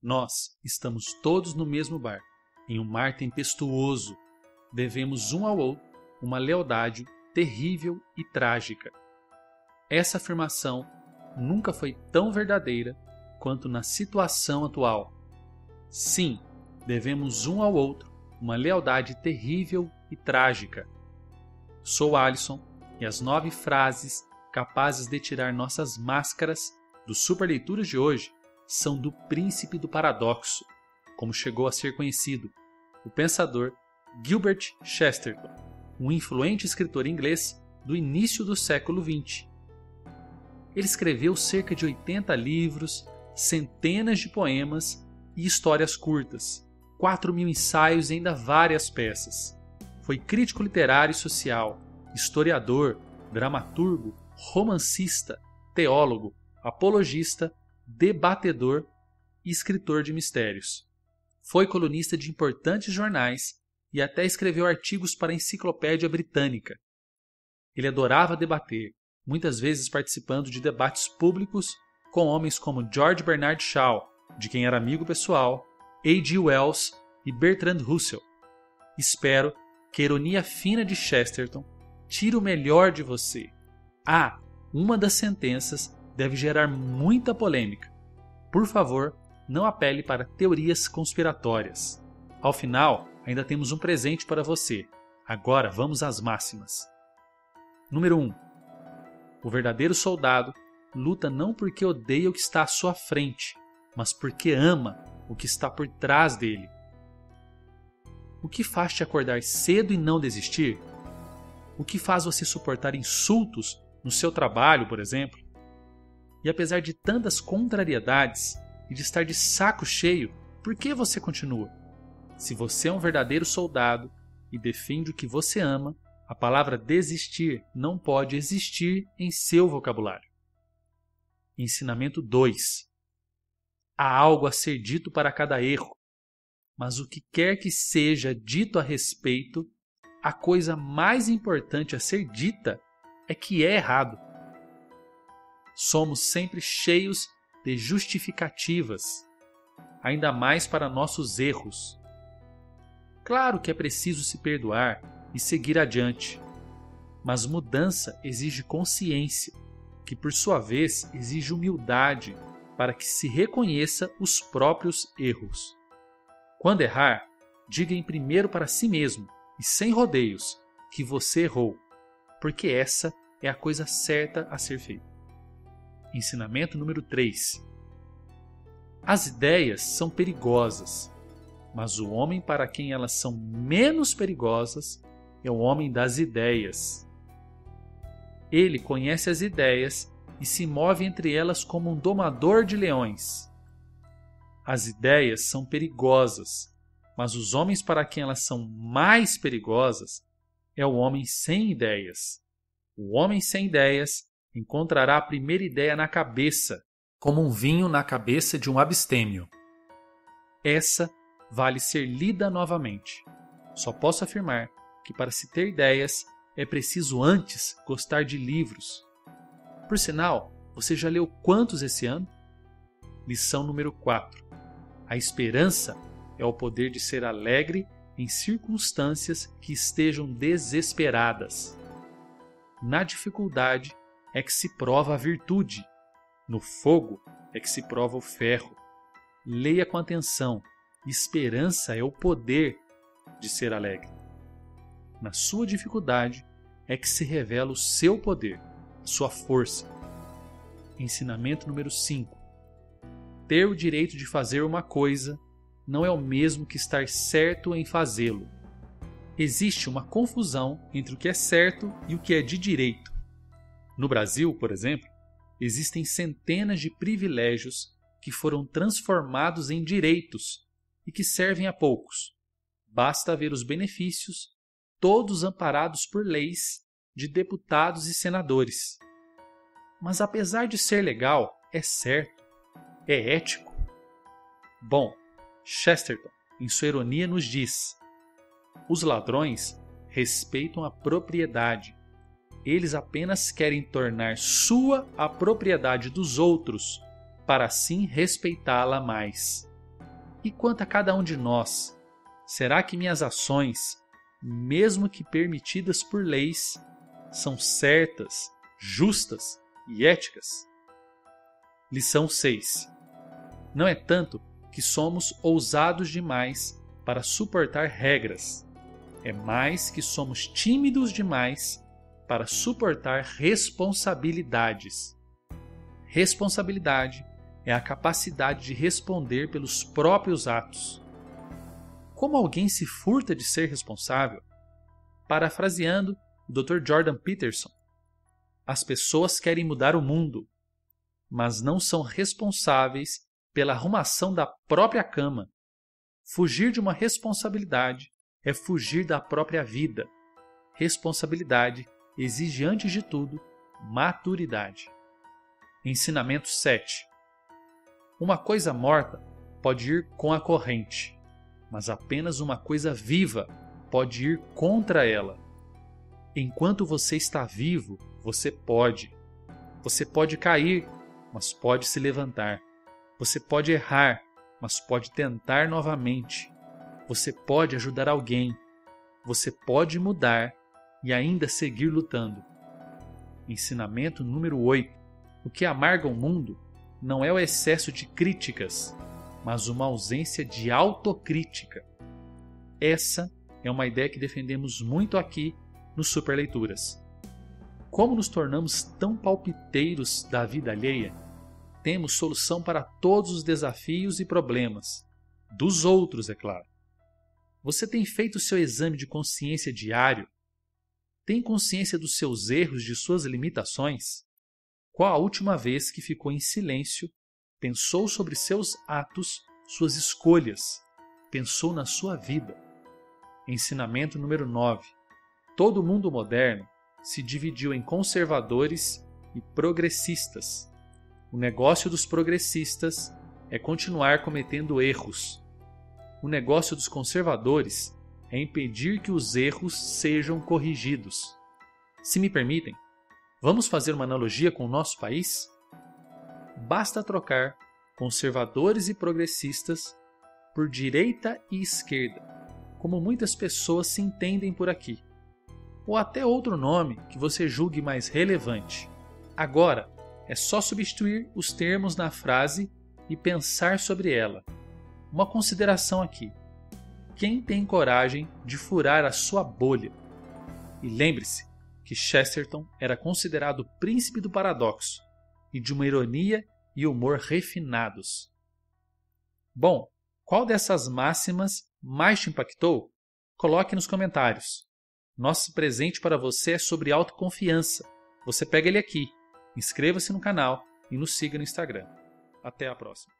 Nós estamos todos no mesmo barco, em um mar tempestuoso. Devemos um ao outro uma lealdade terrível e trágica. Essa afirmação nunca foi tão verdadeira quanto na situação atual. Sim, devemos um ao outro uma lealdade terrível e trágica. Sou Alisson e as 9 frases capazes de tirar nossas máscaras dos Super Leituras de hoje são do príncipe do paradoxo, como chegou a ser conhecido, o pensador Gilbert Chesterton, um influente escritor inglês do início do século XX. Ele escreveu cerca de 80 livros, centenas de poemas e histórias curtas, 4.000 ensaios e ainda várias peças. Foi crítico literário e social, historiador, dramaturgo, romancista, teólogo, apologista, debatedor e escritor de mistérios. Foi colunista de importantes jornais e até escreveu artigos para a Enciclopédia Britânica. Ele adorava debater, muitas vezes participando de debates públicos com homens como George Bernard Shaw, de quem era amigo pessoal, A.G. Wells e Bertrand Russell. Espero que a ironia fina de Chesterton tire o melhor de você. Uma das sentenças deve gerar muita polêmica. Por favor, não apele para teorias conspiratórias. Ao final, ainda temos um presente para você. Agora vamos às máximas. Número 1. O verdadeiro soldado luta não porque odeia o que está à sua frente, mas porque ama o que está por trás dele. O que faz te acordar cedo e não desistir? O que faz você suportar insultos no seu trabalho, por exemplo? E apesar de tantas contrariedades e de estar de saco cheio, por que você continua? Se você é um verdadeiro soldado e defende o que você ama, a palavra desistir não pode existir em seu vocabulário. Ensinamento 2. Há algo a ser dito para cada erro, mas o que quer que seja dito a respeito, a coisa mais importante a ser dita é que é errado. Somos sempre cheios de justificativas, ainda mais para nossos erros. Claro que é preciso se perdoar e seguir adiante, mas mudança exige consciência, que por sua vez exige humildade para que se reconheça os próprios erros. Quando errar, diga em primeiro para si mesmo e sem rodeios que você errou, porque essa é a coisa certa a ser feita. Ensinamento número 3. As ideias são perigosas, mas o homem para quem elas são menos perigosas é o homem das ideias. Ele conhece as ideias e se move entre elas como um domador de leões. As ideias são perigosas, mas os homens para quem elas são mais perigosas é o homem sem ideias. O homem sem ideias encontrará a primeira ideia na cabeça, como um vinho na cabeça de um abstêmio. Essa vale ser lida novamente. Só posso afirmar que para se ter ideias é preciso antes gostar de livros. Por sinal, você já leu quantos esse ano? Lição número 4. A esperança é o poder de ser alegre em circunstâncias que estejam desesperadas. Na dificuldade é que se prova a virtude. No fogo é que se prova o ferro. Leia com atenção. Esperança é o poder de ser alegre. Na sua dificuldade é que se revela o seu poder, a sua força. Ensinamento número 5. Ter o direito de fazer uma coisa não é o mesmo que estar certo em fazê-lo. Existe uma confusão entre o que é certo e o que é de direito. No Brasil, por exemplo, existem centenas de privilégios que foram transformados em direitos e que servem a poucos. Basta ver os benefícios, todos amparados por leis de deputados e senadores. Mas apesar de ser legal, é certo, é ético. Bom, Chesterton, em sua ironia, nos diz: os ladrões respeitam a propriedade. Eles apenas querem tornar sua a propriedade dos outros, para assim respeitá-la mais. E quanto a cada um de nós, será que minhas ações, mesmo que permitidas por leis, são certas, justas e éticas? Lição 6. Não é tanto que somos ousados demais para suportar regras, é mais que somos tímidos demais para suportar responsabilidades. Responsabilidade é a capacidade de responder pelos próprios atos. Como alguém se furta de ser responsável? Parafraseando o Dr. Jordan Peterson, as pessoas querem mudar o mundo, mas não são responsáveis pela arrumação da própria cama. Fugir de uma responsabilidade é fugir da própria vida. Responsabilidade exige, antes de tudo, maturidade. Ensinamento 7. Uma coisa morta pode ir com a corrente, mas apenas uma coisa viva pode ir contra ela. Enquanto você está vivo, você pode. Você pode cair, mas pode se levantar. Você pode errar, mas pode tentar novamente. Você pode ajudar alguém. Você pode mudar e ainda seguir lutando. Ensinamento número 8. O que amarga o mundo não é o excesso de críticas, mas uma ausência de autocrítica. Essa é uma ideia que defendemos muito aqui no Super Leituras. Como nos tornamos tão palpiteiros da vida alheia? Temos solução para todos os desafios e problemas. Dos outros, é claro. Você tem feito o seu exame de consciência diário? Tem consciência dos seus erros, de suas limitações? Qual a última vez que ficou em silêncio, pensou sobre seus atos, suas escolhas, pensou na sua vida? Ensinamento número 9. Todo mundo moderno se dividiu em conservadores e progressistas. O negócio dos progressistas é continuar cometendo erros. O negócio dos conservadores é impedir que os erros sejam corrigidos. Se me permitem, vamos fazer uma analogia com o nosso país? Basta trocar conservadores e progressistas por direita e esquerda, como muitas pessoas se entendem por aqui, ou até outro nome que você julgue mais relevante. Agora, é só substituir os termos na frase e pensar sobre ela. Uma consideração aqui. Quem tem coragem de furar a sua bolha? E lembre-se que Chesterton era considerado o príncipe do paradoxo e de uma ironia e humor refinados. Bom, qual dessas máximas mais te impactou? Coloque nos comentários. Nosso presente para você é sobre autoconfiança. Você pega ele aqui. Inscreva-se no canal e nos siga no Instagram. Até a próxima.